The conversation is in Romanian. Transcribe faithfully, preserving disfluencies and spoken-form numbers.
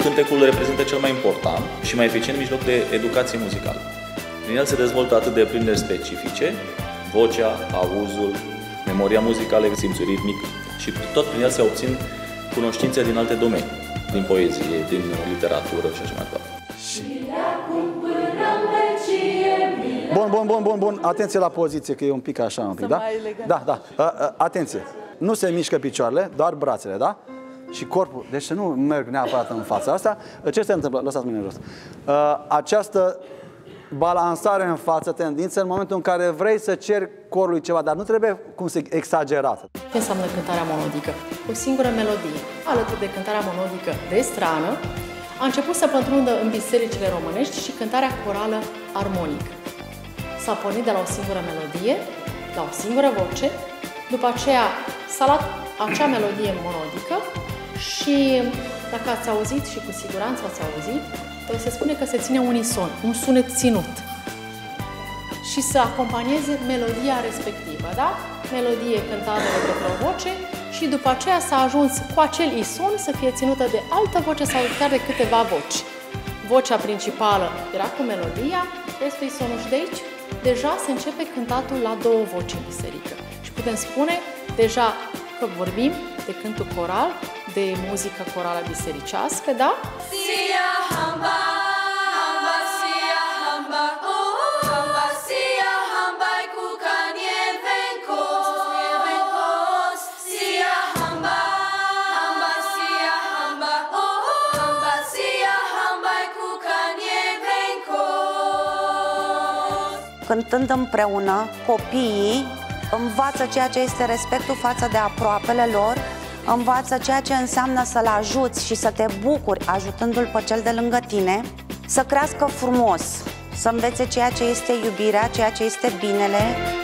cântecul reprezintă cel mai important și mai eficient mijloc de educație muzicală. Prin el se dezvoltă atât de aprinderi specifice, vocea, auzul, memoria muzicală, simțul ritmic și tot prin el se obțin cunoștințe din alte domenii, din poezie, din literatură și așa mai departe. Bun, bun, bun, bun, bun. Atenție la poziție, că e un pic așa, un pic, da? Da, da. Atenție. Nu se mișcă picioarele, doar brațele, da? Și corpul. Deci să nu merg neapărat în fața asta. Ce se întâmplă? Lăsați mâinile jos. Această balansare în față, tendință, în momentul în care vrei să ceri corului ceva, dar nu trebuie cum să exagerat. Ce înseamnă cântarea monodică? O singură melodie, alături de cântarea monodică de strană, a început să pătrundă în bisericile românești și cântarea corală armonică. S-a pornit de la o singură melodie, la o singură voce, după aceea s-a luat acea melodie monodică și, dacă ați auzit și cu siguranță ați auzit, se spune că se ține unison, un sunet ținut și să acompanieze melodia respectivă, da? Melodie cântată de către o voce și după aceea s-a ajuns cu acel ison să fie ținută de altă voce sau chiar de câteva voci. Vocea principală era cu melodia, restul isonul și de aici deja se începe cântatul la două voci în biserică. Și putem spune deja că vorbim de cântul coral, de muzică corală bisericească, da? Sia hamba, hamba, sia hamba, oh, hamba, sia hamba, cu canie vencos, sia hamba, hamba, sia hamba, oh, hamba, sia hamba, cu canie vencos. Cântând împreună, copiii învață ceea ce este respectul față de aproapele lor, învață ceea ce înseamnă să-l ajuți și să te bucuri ajutându-l pe cel de lângă tine, să crească frumos, să învețe ceea ce este iubirea, ceea ce este binele.